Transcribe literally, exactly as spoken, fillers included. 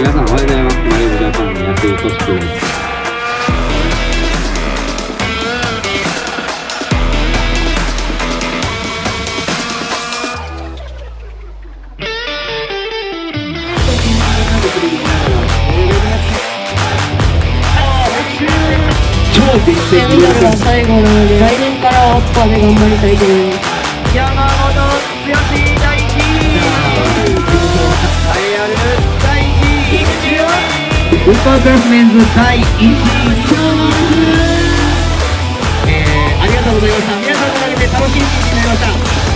皆さんおはようございます。マリンジャパンの安井としくです。 最後なので来年からはアッパーで頑張りたいと思います。 山本剛大輝、栄えある第一位はウーパークラスメンズ第一位えー、ありがとうございました。皆さんのおかげで楽しい一日になりました。